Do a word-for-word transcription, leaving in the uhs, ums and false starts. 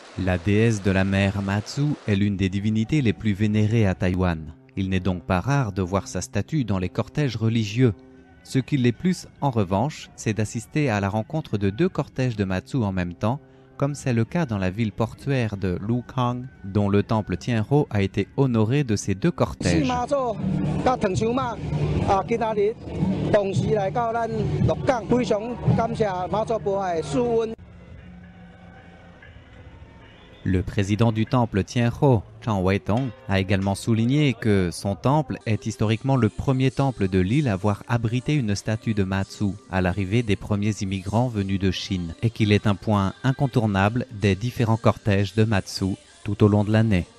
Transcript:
La déesse de la mer Matsu est l'une des divinités les plus vénérées à Taïwan. Il n'est donc pas rare de voir sa statue dans les cortèges religieux. Ce qui l'est plus, en revanche, c'est d'assister à la rencontre de deux cortèges de Matsu en même temps, comme c'est le cas dans la ville portuaire de Lukang, dont le temple Tianho a été honoré de ces deux cortèges. Le président du temple Tianho, Chan Weitong, a également souligné que son temple est historiquement le premier temple de l'île à avoir abrité une statue de Matsu à l'arrivée des premiers immigrants venus de Chine et qu'il est un point incontournable des différents cortèges de Matsu tout au long de l'année.